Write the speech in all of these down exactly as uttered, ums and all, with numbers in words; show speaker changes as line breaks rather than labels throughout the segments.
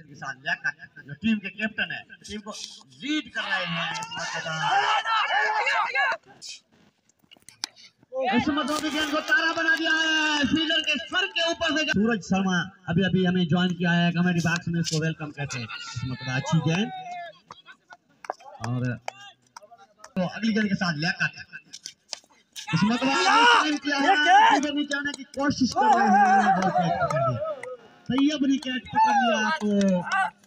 के साथ लियाकत जो टीम के कैप्टन है, टीम को लीड कर रहे हैं। इस मतलब गेंद को तारा बना दिया है फील्डर के सर के ऊपर से। सूरज शर्मा अभी अभी हमें ज्वाइन किया है कमेटी बॉक्स में, इसको वेलकम कहते हैं। इस मतलब अच्छी गेंद और तो अगली गेंद के साथ लियाकत इस मतलब किया है, इधर नीचे आने की कोशिश कर रहे हैं। तैयब ने कैच पकड़ लिया तो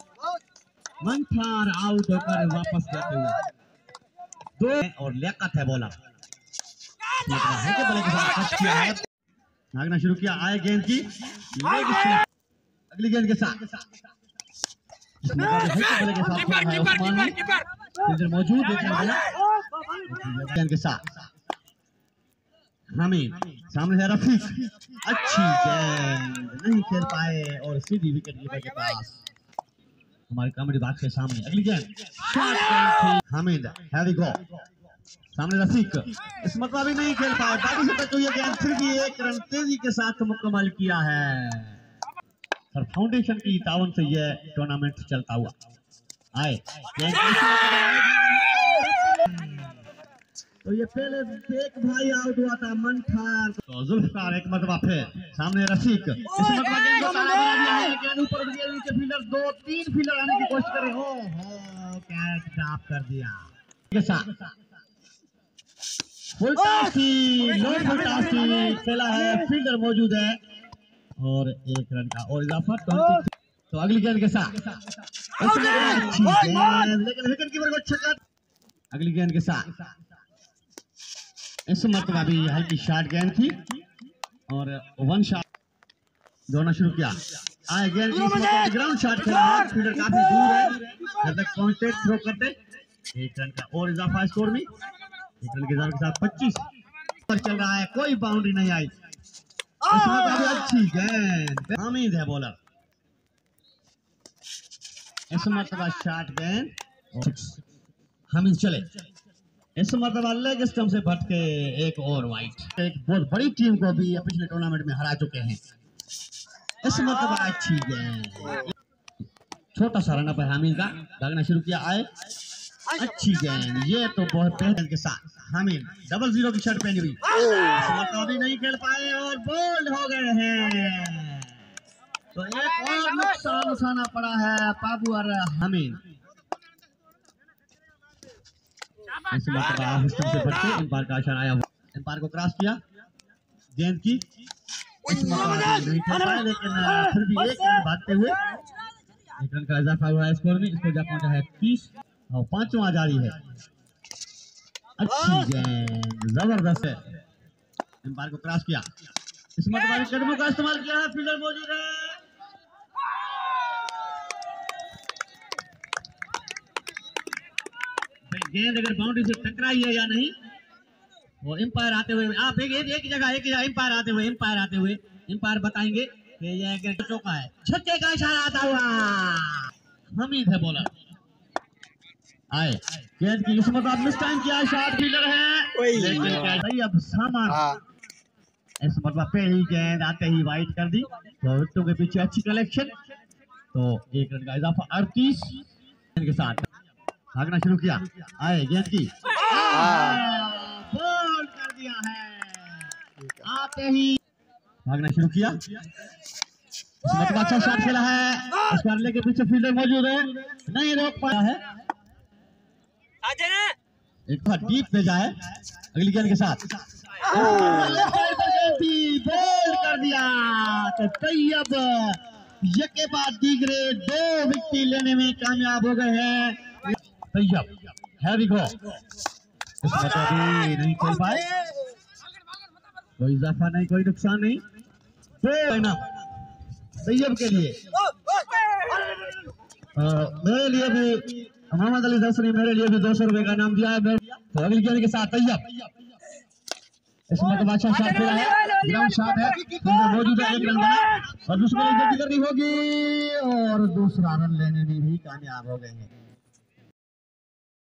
मंथार आउट होकर वापस जाते हुए दो और लियाकत है बॉलर है के बल्ले के साथ टच किया है, भागना शुरू किया। आए गेंद की अगली गेंद के साथ इस बल्ले के साथ मौजूद गेंद के साथ हमें सामने है रफीक, अच्छी गेंद नहीं खेल पाए और सीधी विकेट कीपर के पास हमारे कमेटी बॉक्स के सामने। अगली गेंद हामिद हैवी गो सामने रफीक, इस मतलब भी नहीं खेल पाए, बाकी से तक ये गेंद फिर भी एक रन तेजी के साथ मुकम्मल किया है। थर फाउंडेशन की तावन से यह टूर्नामेंट चलता हुआ आए। तो ये पहले एक भाई आउट हुआ था मंथार, तो जुल्फकार एक मरतबा फिर सामने रफीक, इस मरतबा गेंद को तारा बना दिया है। गेंद ऊपर उठ गया, नीचे फील्डर दो तीन फील्डर आने की कोशिश कर रहे हो हो कैच ड्रॉप कर दिया के साथ फुल टासी लो फुल टासी खेला है, फील्डर मौजूद है और एक रन का और इजाफा। तो अगली गेंद के साथ लेकिन विकेट कीपर को छक्का। अगली गेंद के साथ इस मरतबा भी हल्की शॉट गेंद थी और वन शॉट दौड़ना शुरू किया। आए गेंद की ग्राउंड शॉट खेला है, फील्डर काफी दूर है, जब तक पहुंचते थ्रो करते एक रन का और इजाफा स्कोर में। एक रन के इजाफे के साथ पच्चीस पर चल रहा है, कोई बाउंड्री नहीं आई। अच्छी गेंद हामिद है बॉलर, इस मरतबा शॉट गेंद हामिद चले। इस मरतबा लेग स्टंप से भटक के एक और वाइट, एक बहुत बड़ी टीम को भी पिछले टूर्नामेंट में हरा चुके हैं। इस मरतबा अच्छी गेंद, छोटा सा रन अप है हामिद का, भागना शुरू किया। आए अच्छी गेंद, ये तो बहुत बेहतर के साथ हामिद डबल जीरो की शर्ट पहनी हुई, इस मरतबा भी नहीं खेल पाए और बोल्ड हो गए हैं। तो एक और नुकसान उठाना पड़ा है पाबुहर हामिद। इस मरतबा सिस्टम से भटके एम्पायर का इशारा आया, एम्पायर को क्रॉस किया गेंद की, इस मरतबा नहीं खेल पाए लेकिन फिर भी एक रन भागते हुए एक रन का इजाफा हुआ है स्कोर में। इसको जा पहुंचा है तीस और पांचवा जारी है। अच्छी गेंद जबरदस्त है, एम्पायर को क्रॉस किया, इस मरतबा कदमों का इस्तेमाल किया है, फील्डर मौजूद है। गेंद अगर बाउंड्री से टकराई है या नहीं, वो एम्पायर आते हुए आप एक एक जगह एक जगह एम्पायर आते हुए एम्पायर आते हुए एम्पायर बताएंगे कि ये चौका है। छक्के का इशारा आता हुआ हमीद है बॉलर। आए गेंद की किस्मत आप मिस टाइम किया, शॉट फील्डर है लेकिन अब सामान इस मतलब पहली गेंद आते ही वाइट कर दी, तो विकेटों के पीछे अच्छी कलेक्शन, तो एक रन का इजाफा अड़तीस के साथ भागना शुरू किया। आए गेंद की बॉल कर दिया है, आते ही भागना शुरू किया, इसमें अच्छा शॉट खेला है, इस बार के पीछे फील्डर मौजूद है, नहीं रोक पाया है, एक बार डीप भेजा है। अगली गेंद के साथ बॉल कर दिया, तो तैयब यके बाद दीगरे दो विकेट लेने में कामयाब हो गए हैं। तैयब हैवी गो, इसमें तो अभी नहीं खेल पाए, कोई इजाफा नहीं कोई नुकसान नहीं, तैयब के लिए आ, मेरे लिए भी मोहम्मद अली दसरी मेरे लिए भी दो सौ रुपए का नाम दिया है। तो अगली गेंद के साथ तैयब, इसमें तो अच्छा शॉट खेला है, ग्राउंड शॉट है, मौजूद है, एक रन बना और दूसरी जल्दी करनी होगी और दूसरा रन लेने में भी कामयाब हो गए हैं।